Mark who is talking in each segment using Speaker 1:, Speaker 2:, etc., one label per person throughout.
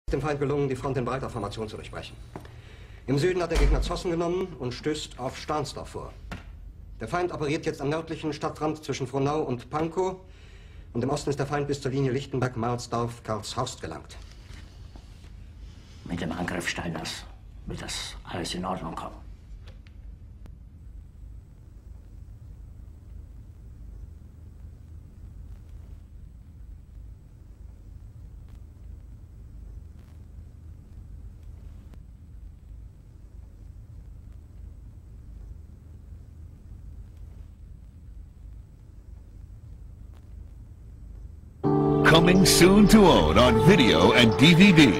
Speaker 1: Dem Feind gelungen, die Front in breiter Formation zu durchbrechen. Im Süden hat der Gegner Zossen genommen und stößt auf Stahnsdorf vor. Der Feind operiert jetzt am nördlichen Stadtrand zwischen Frohnau und Pankow und im Osten ist der Feind bis zur Linie Lichtenberg-Marsdorf-Karlshorst gelangt.
Speaker 2: Mit dem Angriff Steiners wird das alles in Ordnung kommen.
Speaker 3: Coming soon to own on video and DVD.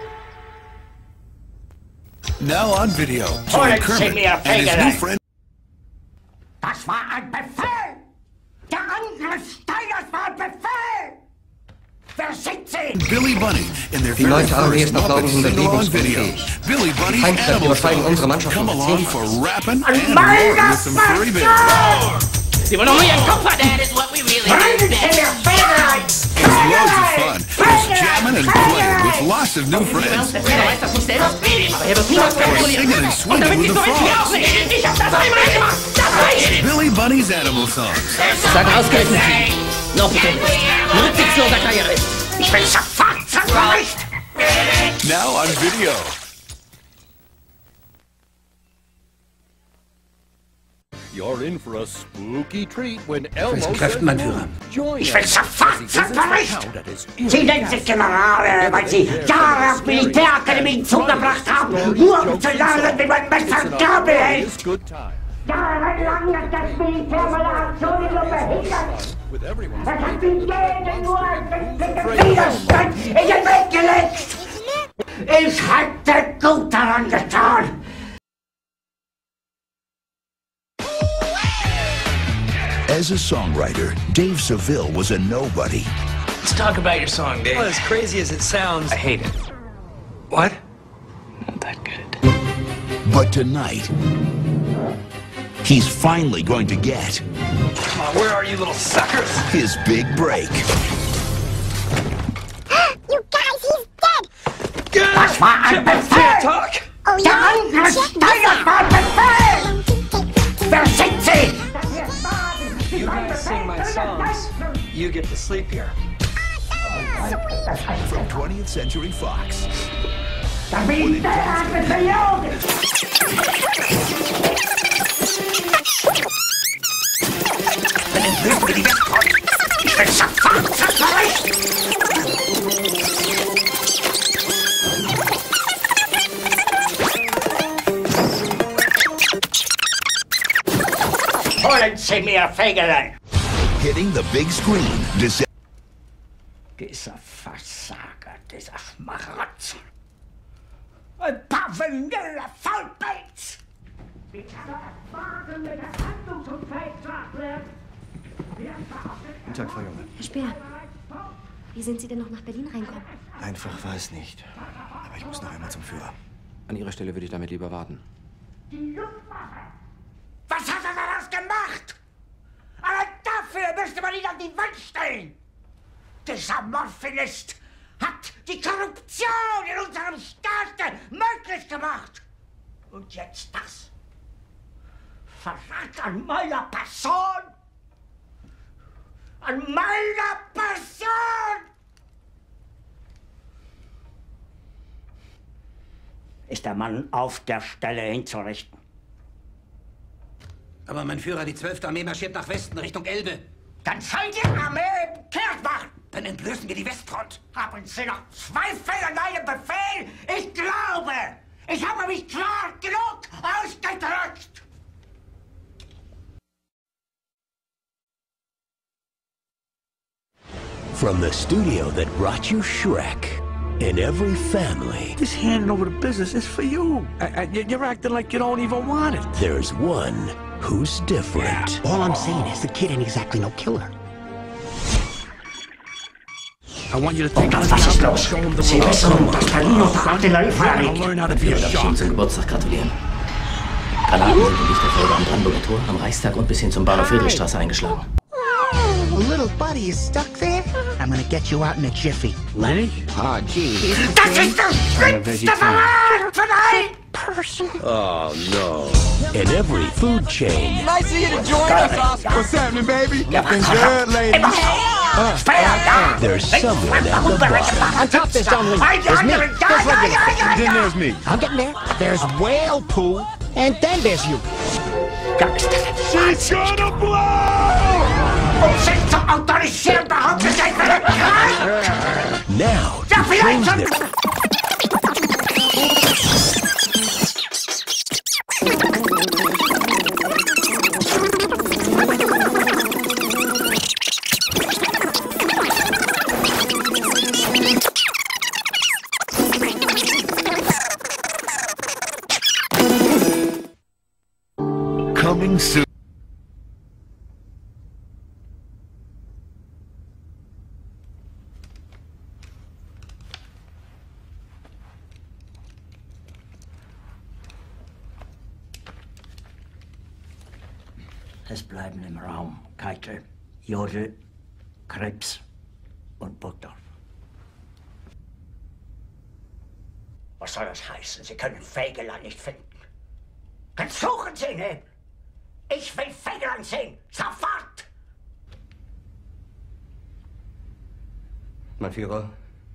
Speaker 3: Now on video, Join Kermit and his new friend.
Speaker 2: Das war ein Befehl! Der Angriff Steiners war ein Befehl! Wer sind Sie?
Speaker 3: Billy Bunny in their
Speaker 1: Die neunte Armee ist noch laufend bewegungsunfähig.
Speaker 3: Billy Bunny's
Speaker 1: Feindkräfte übersteigen unsere Mannschaft
Speaker 3: Come
Speaker 1: um
Speaker 3: along
Speaker 1: 10.
Speaker 3: for rapping and more with some furry bears.
Speaker 4: Sie wollen nur ihren Kopf verdienen. That is what we really
Speaker 3: It's loads of fun. Just jamming and playing with lots of new friends.
Speaker 4: Der Trainer weiß das nicht selbst, aber er wird niemals
Speaker 3: Singing
Speaker 4: kontrollieren.
Speaker 3: and
Speaker 4: Und
Speaker 3: swinging
Speaker 4: damit
Speaker 3: with
Speaker 4: sie
Speaker 3: the
Speaker 4: so ich auch
Speaker 3: frogs.
Speaker 4: nicht. Ich hab das einmal gemacht. Das reicht.
Speaker 3: Billy Bunny's animal songs.
Speaker 4: Sag ausgerechnet Sie. Noch bitte nicht. Ein rücksichtsloser Karrierist. Ich bin sofort zerreißt.
Speaker 3: Now on video.
Speaker 5: You're in for a spooky treat when Elmo
Speaker 1: Welchen Kräften, mein Führer?
Speaker 4: Ich will sofort zerreißt. Sie nennen sich Generale, weil Sie Jahre auf Militärakademien zugebracht haben, nur um zu lernen, wie man Messer und Gabel hält. Jahrelang hat das Militär meine Aktionen nur behindert. Es hat mich jeden nur einen Widerstand in den Weg gelegt. Ich hätte gut daran getan.
Speaker 6: As a songwriter, Dave Seville was a nobody.
Speaker 7: Let's talk about your song, Dave. Well, as crazy as it sounds, I hate it. What? Not that good.
Speaker 6: But tonight, he's finally going to get
Speaker 7: Come on, where are you little suckers?
Speaker 6: his big break.
Speaker 8: You guys, he's dead!
Speaker 4: Das war ein Befehl!
Speaker 7: Talk!
Speaker 8: Oh,
Speaker 4: Der Angriff Steiners war ein Befehl! Wer sind Sie?
Speaker 7: You guys sing my songs. You get to sleep here.
Speaker 6: From 20th Century Fox.
Speaker 4: Das Militär hat mich belogen! Wenn entlösen wir die Westfront! Ich will sofort zerreißen! Holen Sie mir Fegelein!
Speaker 6: Hitting the big screen.
Speaker 2: Dieser Versager, dieser Schmarotzer. Ein paar vanille Faulpelz! Wie kann er erfahren, mit der Handlungsunfähig zu erklären?
Speaker 9: Guten Tag, Frau Junge.
Speaker 8: Herr Speer, wie sind Sie denn noch nach Berlin reinkommen?
Speaker 9: Einfach war es nicht. Aber ich muss noch einmal zum Führer.
Speaker 5: An Ihrer Stelle würde ich damit lieber warten.
Speaker 4: Die Luftwaffe! Was hat er daraus gemacht? Allein dafür müsste man ihn an die Wand stellen! Dieser Morphinist hat die Korruption in unserem Staat möglich gemacht! Und jetzt das? Verrat an meiner Person! An meiner Person! Ist der Mann auf der Stelle hinzurichten?
Speaker 1: Aber mein Führer, die 12. Armee marschiert nach Westen, Richtung Elbe.
Speaker 4: Dann soll die Armee kehrt machen!
Speaker 1: Dann entblößen wir die Westfront.
Speaker 4: Haben Sie noch Zweifel an meinem Befehl? Ich glaube! Ich habe mich klar genug ausgedrückt!
Speaker 6: From the studio that brought you Shrek and every family,
Speaker 10: This handing over the business is for you. You're acting like you don't even want it.
Speaker 6: there's one who's different.
Speaker 2: All I'm saying is the kid ain't exactly no killer.
Speaker 10: I want you to take
Speaker 2: Was ist los? Sie wissen, dass Berlin unter Artilleriefeuer liegt.
Speaker 10: learn how to be a
Speaker 2: Darf ich
Speaker 10: shot.
Speaker 2: Ihnen zum Geburtstag gratulieren. Granaten sind in Lichterfelde am Brandenburger Tor, am Reichstag und bis hin zum Bahnhof Friedrichstraße eingeschlagen.
Speaker 11: Little buddy is stuck there?
Speaker 10: I'm gonna get you out in a jiffy.
Speaker 6: Lenny?
Speaker 10: Oh, gee.
Speaker 4: Das ist der schlimmste Verrat von allen!
Speaker 8: Person.
Speaker 6: Oh, no. In every food chain,
Speaker 11: Nice of you to join us, Oscar. What's happening, baby? Nothing good, lady.
Speaker 6: there's someone at the bottom.
Speaker 10: On top there's only... There's me. There's regular.
Speaker 11: Then there's me.
Speaker 10: I'm getting there. There's whale poo. And then there's you.
Speaker 11: She's gonna blow!
Speaker 6: Now, to prove their...
Speaker 3: Coming soon.
Speaker 2: Es bleiben im Raum Keitel, Jodl, Krebs und Burgdorf. Was soll das heißen? Sie können Fägeland nicht finden. Dann suchen Sie ihn! Ich will Fägeland sehen! Sofort!
Speaker 1: Mein Führer,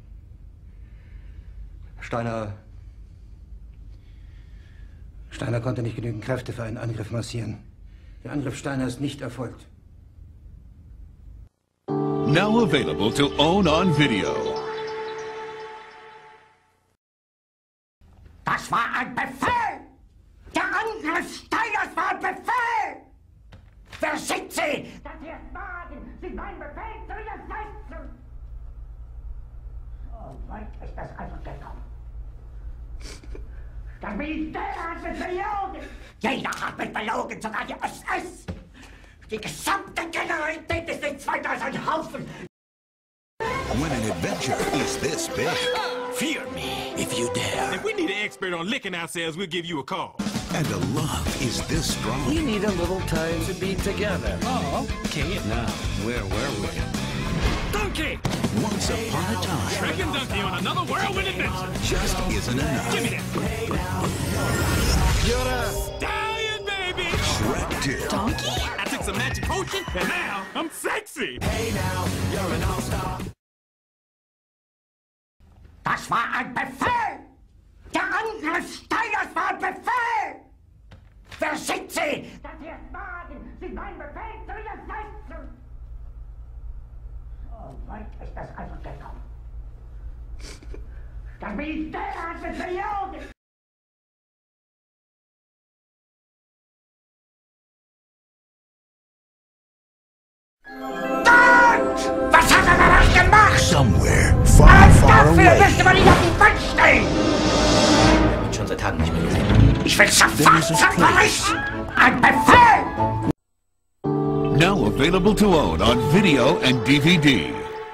Speaker 1: Steiner konnte nicht genügend Kräfte für einen Angriff massieren. Der Angriff Steiner ist nicht erfolgt.
Speaker 3: Now available to own on video.
Speaker 2: Das war ein Befehl! Der Angriff Steiners war ein Befehl! Wer sind Sie, dass Sie es wagen, sich meinen Befehl zu widersetzen? So weit ist das also gekommen. Das Militär hat mich belogen! Jeder hat mich belogen, sogar die SS! Die gesamte Generalität ist nichts weiter als ein Haufen!
Speaker 3: When an adventure is this big.
Speaker 6: Fear me if you dare.
Speaker 11: If we need an expert on licking ourselves, we'll give you a call.
Speaker 3: And the love is this strong.
Speaker 6: We need a little time to be together.
Speaker 11: Oh, okay.
Speaker 6: Now, where were we?
Speaker 11: Donkey!
Speaker 3: Once upon a time,
Speaker 11: Shrek and Donkey on another whirlwind adventure.
Speaker 3: just isn't enough.
Speaker 11: Give me that. You're a stallion, baby!
Speaker 3: Shrek 2.
Speaker 8: Donkey?
Speaker 11: I took some magic potion, and now I'm sexy!
Speaker 2: Das war ein Befehl! Der Angriff Steiners war ein Befehl! Wer sind Sie, dass Sie es wagen, sich meinen Befehl zu widersetzen? So weit ist das also gekommen. Das Militär hat mich belogen! Dort! Was hat er da gemacht?
Speaker 6: Somewhere far, far
Speaker 2: Dafür
Speaker 6: away.
Speaker 2: müsste man ihn auf die Wand stellen!
Speaker 7: Ich hab ihn schon seit Tagen nicht mehr gesehen.
Speaker 2: Ich will sofort zum Bericht! Ein Befehl!
Speaker 3: Now available to own on video and DVD.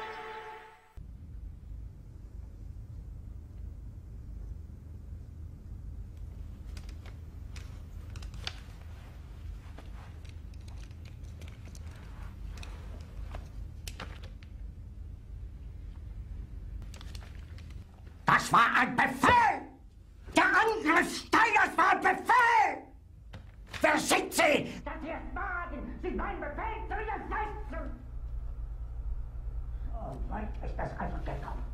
Speaker 2: Das war ein Befehl! Der Angriff Steiners war ein Befehl! Wer sind Sie, dass Sie es wagen, sich meinen Befehl zu widersetzen? So weit ist das also gekommen.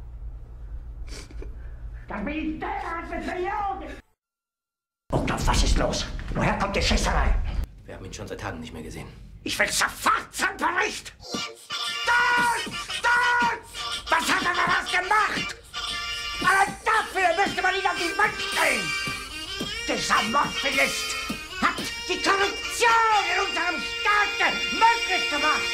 Speaker 2: Das Militär hat mich belogen! Burgdorf, was ist los? Woher kommt die Schießerei?
Speaker 7: Wir haben ihn schon seit Tagen nicht mehr gesehen.
Speaker 2: Ich will sofort zum Bericht! Dort! Dort! Was hat er da was gemacht? Aber dafür müsste man ihn auf die Wand stellen! Dieser Mordphilist hat die Korruption in unserem Staate möglich gemacht!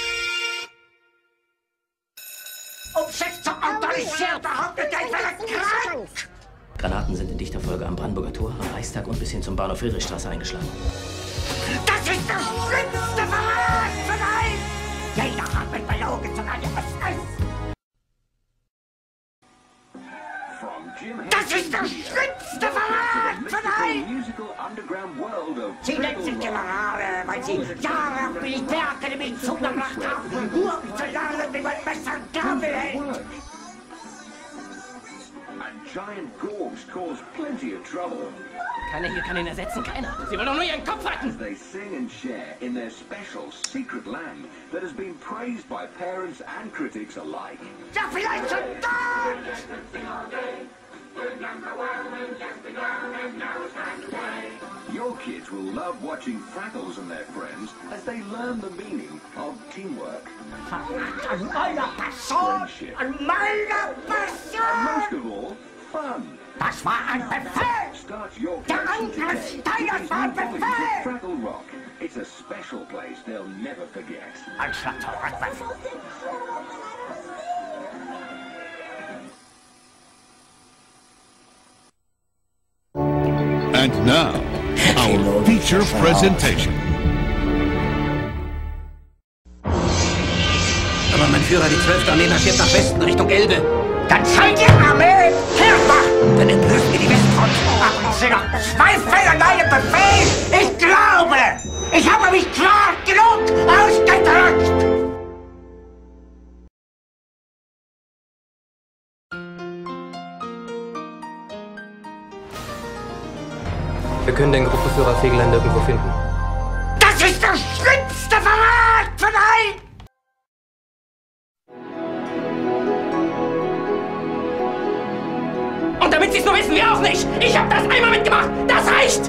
Speaker 2: Um sich zu autorisieren, behauptet er, ich wäre krank!
Speaker 7: Granaten sind in dichter Folge am Brandenburger Tor, am Reichstag und bis hin zum Bahnhof Friedrichstraße eingeschlagen.
Speaker 2: Das ist der schlimmste Verrat von allen! Jeder hat mich belogen, sogar die SS! Das ist der schlimmste Verrat von allen! Sie nennen sich Generale, weil sie Jahre auf Militärakademie zugebracht haben, nur um zu lernen, wie man besser Gabel hält.
Speaker 12: Keiner hier kann ihn ersetzen, keiner. Sie wollen doch nur ihren Kopf halten.
Speaker 13: They sing and share in their special secret land that has been praised by parents and critics alike.
Speaker 2: Ja, vielleicht schon dort!
Speaker 13: Your kids will love watching Fraggles and their friends as they learn the meaning of teamwork.
Speaker 2: An meiner Person! An meiner Person!
Speaker 13: And most of all, fun.
Speaker 2: Das war ein Befehl! Der Angriff Steiners war ein Befehl!
Speaker 13: Fraggle Rock. It's a special place they'll never forget.
Speaker 2: Ein Schlagzeug.
Speaker 3: And now, our feature presentation.
Speaker 14: Aber mein Führer, die 12. Armee marschiert nach Westen, Richtung Elbe.
Speaker 2: Dann soll die Armee hermachen! Dann entlösen wir die Westfront. Haben Sie noch Zweifel an meinem Befehl? Ich glaube! Ich habe mich klar genug ausgedrückt!
Speaker 7: Wir können den Gruppenführer Fegelein nirgendwo finden.
Speaker 2: Das ist der schlimmste Verrat von allen!
Speaker 12: Und damit Sie es nur wissen, wir auch nicht! Ich habe das einmal mitgemacht! Das reicht!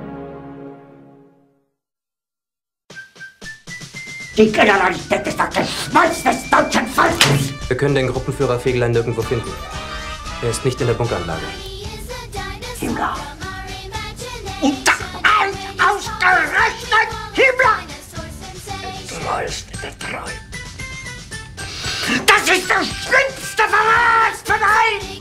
Speaker 2: Die Generalität ist das Geschmolz des deutschen Volkes!
Speaker 7: Wir können den Gruppenführer Fegelein nirgendwo finden. Er ist nicht in der Bunkeranlage.
Speaker 2: Himmler! Und das alt ausgerechnet Himmler! Dreiste Treib! Das ist der schlimmste Verrat von allen!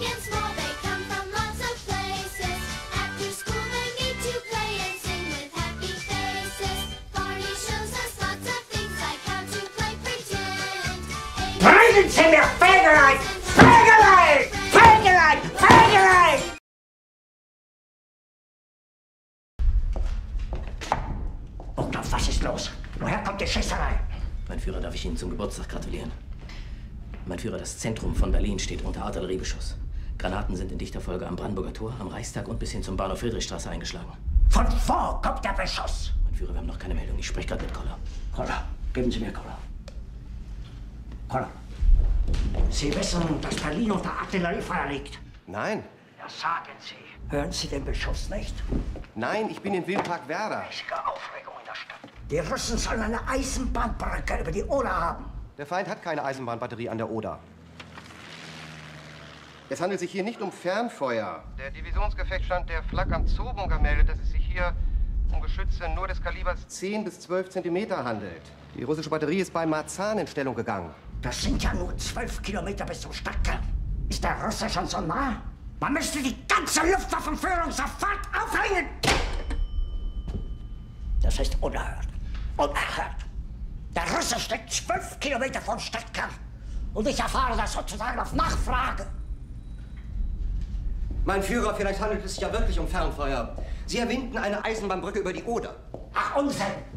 Speaker 2: Bringen Sie mir Fegelein! Fegelein! Fegelein! Fegelein! Brandondorf, was ist los? Woher kommt die Schießerei?
Speaker 12: Mein Führer, darf ich Ihnen zum Geburtstag gratulieren? Mein Führer, das Zentrum von Berlin steht unter Artilleriebeschuss. Granaten sind in dichter Folge am Brandenburger Tor, am Reichstag und bis hin zum Bahnhof Friedrichstraße eingeschlagen.
Speaker 2: Von wo kommt der Beschuss?
Speaker 12: Mein Führer, wir haben noch keine Meldung. Ich spreche gerade mit Koller.
Speaker 2: Koller, geben Sie mir Koller. Koller, Sie wissen, dass Berlin unter Artilleriefeuer liegt?
Speaker 1: Nein.
Speaker 2: Ja, sagen Sie. Hören Sie den Beschuss nicht?
Speaker 1: Nein, ich bin im Wildpark Werder.
Speaker 2: Riesige Aufregung in der Stadt. Die Russen sollen eine Eisenbahnbrücke über die Oder haben.
Speaker 1: Der Feind hat keine Eisenbahnbatterie an der Oder. Es handelt sich hier nicht um Fernfeuer. Der Divisionsgefechtsstand der Flak am Zoobunker meldet, dass es sich hier um Geschütze nur des Kalibers 10 bis 12 Zentimeter handelt. Die russische Batterie ist bei Marzahn in Stellung gegangen.
Speaker 2: Das sind ja nur 12 Kilometer bis zum Stadtkern. Ist der Russe schon so nah? Man müsste die ganze Luftwaffenführung sofort aufhängen! Das ist unerhört. Unerhört. Der Russe steckt 12 Kilometer vom Stadtkern. Und ich erfahre das sozusagen auf Nachfrage.
Speaker 1: Mein Führer, vielleicht handelt es sich ja wirklich um Fernfeuer. Sie erwinden eine Eisenbahnbrücke über die Oder.
Speaker 2: Ach, Unsinn!